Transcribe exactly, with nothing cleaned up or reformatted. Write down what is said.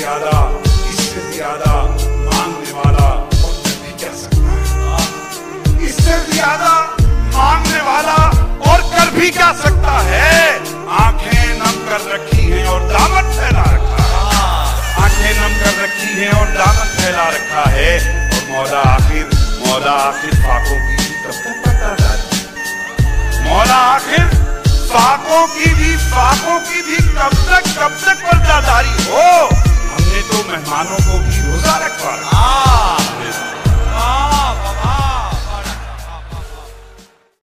ज्यादा, इससे ज्यादा मांगने वाला और कर भी क्या सकता है? इससे ज्यादा मांगने वाला और कर भी क्या सकता है? आंखें नम कर रखी हैं और दामन फैला रखा है, आंखें नम कर रखी हैं और दामन फैला रखा है। और मौला आखिर मौला आखिर फाकों की भी कब तक बर्दाश्त, मौला आखिर फाकों की भी फाकों की भी कब तक